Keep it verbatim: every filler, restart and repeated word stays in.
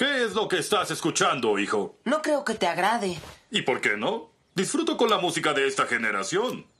¿Qué es lo que estás escuchando, hijo? No creo que te agrade. ¿Y por qué no? Disfruto con la música de esta generación.